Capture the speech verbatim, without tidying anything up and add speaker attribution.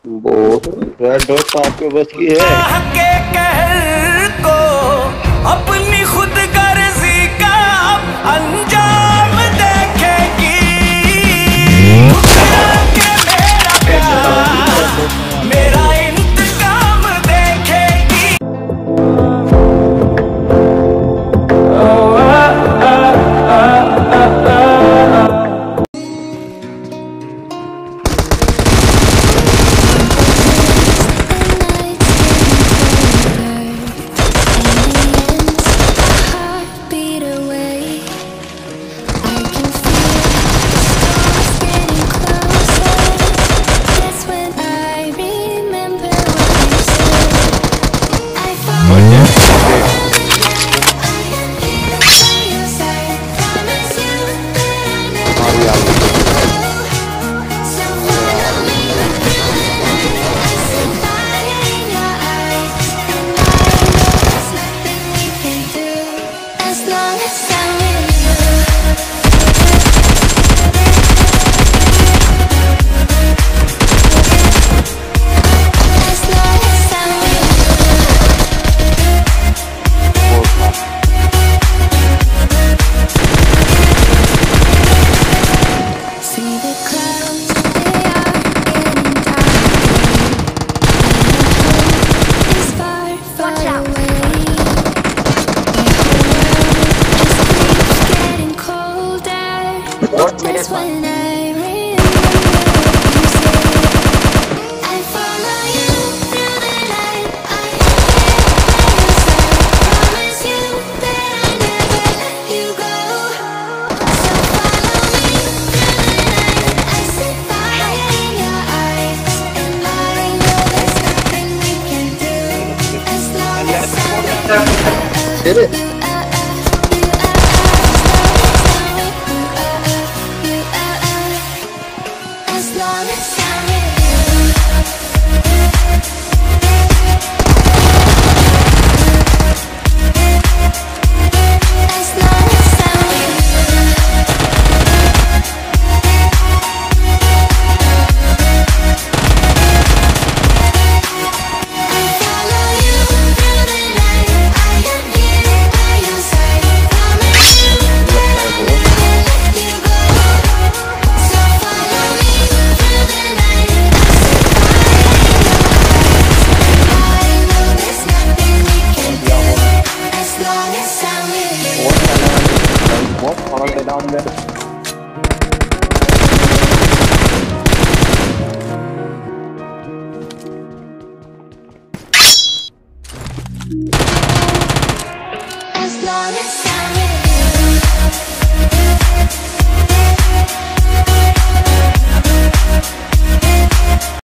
Speaker 1: वो red dot तो आपके बस की है।
Speaker 2: के कहर को अपनी खुद गर्जी का अंजाम देखेगी। के मेरा प्यार मेरा इंतकाम देखेगी।
Speaker 3: Just when I remember what you said, I follow you through the night. I promise you that I never let you go. So follow me through the night. I see fire in your eyes, and I know there's nothing we can do as long as I'm with you.
Speaker 1: Did it? Down there.
Speaker 3: As long as